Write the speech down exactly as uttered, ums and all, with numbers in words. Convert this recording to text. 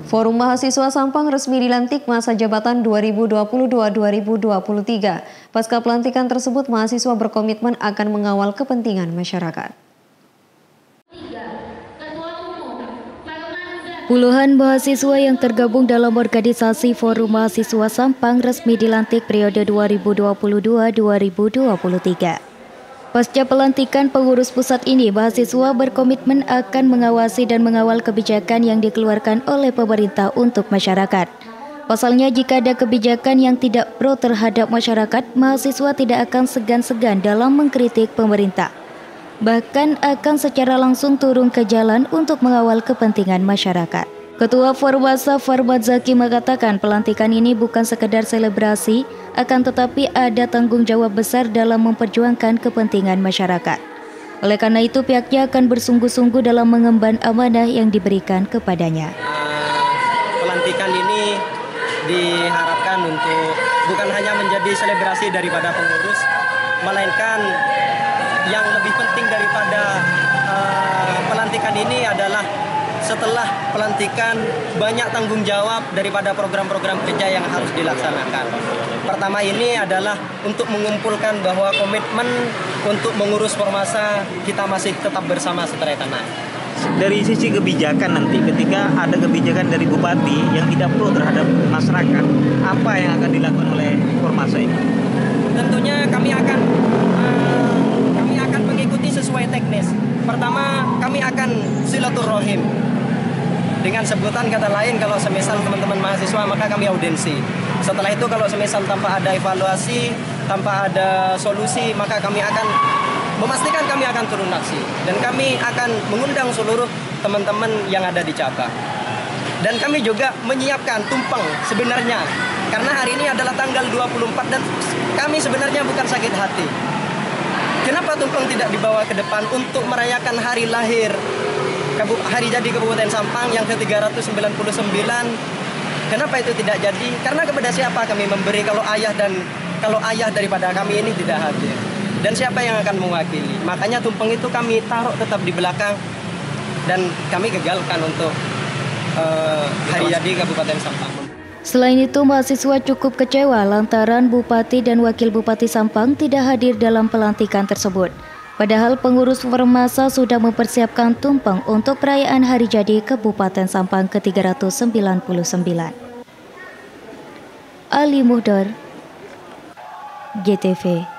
Forum Mahasiswa Sampang resmi dilantik masa jabatan dua ribu dua puluh dua sampai dua ribu dua puluh tiga. Pasca pelantikan tersebut, mahasiswa berkomitmen akan mengawal kepentingan masyarakat. Puluhan mahasiswa yang tergabung dalam organisasi Forum Mahasiswa Sampang resmi dilantik periode dua ribu dua puluh dua sampai dua ribu dua puluh tiga. Pasca pelantikan pengurus pusat ini, mahasiswa berkomitmen akan mengawasi dan mengawal kebijakan yang dikeluarkan oleh pemerintah untuk masyarakat. Pasalnya, jika ada kebijakan yang tidak pro terhadap masyarakat, mahasiswa tidak akan segan-segan dalam mengkritik pemerintah. Bahkan akan secara langsung turun ke jalan untuk mengawal kepentingan masyarakat. Ketua Formasa Farmad Zaki mengatakan pelantikan ini bukan sekedar selebrasi, akan tetapi ada tanggung jawab besar dalam memperjuangkan kepentingan masyarakat. Oleh karena itu, pihaknya akan bersungguh-sungguh dalam mengemban amanah yang diberikan kepadanya. Pelantikan ini diharapkan untuk bukan hanya menjadi selebrasi daripada pengurus, melainkan yang lebih penting daripada uh, pelantikan ini adalah setelah pelantikan banyak tanggung jawab daripada program-program kerja yang harus dilaksanakan. Pertama ini adalah untuk mengumpulkan bahwa komitmen untuk mengurus Formasa kita masih tetap bersama Seterai Tanah. Dari sisi kebijakan nanti, ketika ada kebijakan dari Bupati yang tidak pro terhadap masyarakat, apa yang akan dilakukan oleh Formasa ini? Tentunya kami akan uh, kami akan mengikuti sesuai teknis. Pertama, kami akan silaturahim. Dengan sebutan kata lain, kalau semisal teman-teman mahasiswa, maka kami audiensi. Setelah itu kalau semisal tanpa ada evaluasi, tanpa ada solusi, maka kami akan memastikan kami akan turun aksi. Dan kami akan mengundang seluruh teman-teman yang ada di cabang. Dan kami juga menyiapkan tumpeng sebenarnya. Karena hari ini adalah tanggal dua puluh empat dan kami sebenarnya bukan sakit hati. Kenapa tumpeng tidak dibawa ke depan untuk merayakan hari lahir hari jadi Kabupaten Sampang yang ke tiga ratus sembilan puluh sembilan? Kenapa itu tidak jadi? Karena kepada siapa kami memberi kalau ayah dan kalau ayah daripada kami ini tidak hadir? Dan siapa yang akan mewakili? Makanya tumpeng itu kami taruh tetap di belakang dan kami gagalkan untuk uh, hari jadi Kabupaten Sampang. Selain itu, mahasiswa cukup kecewa lantaran Bupati dan Wakil Bupati Sampang tidak hadir dalam pelantikan tersebut. Padahal pengurus Formasa sudah mempersiapkan tumpeng untuk perayaan hari jadi Kabupaten Sampang ke tiga ratus sembilan puluh sembilan. Ali Muhdar, G T V.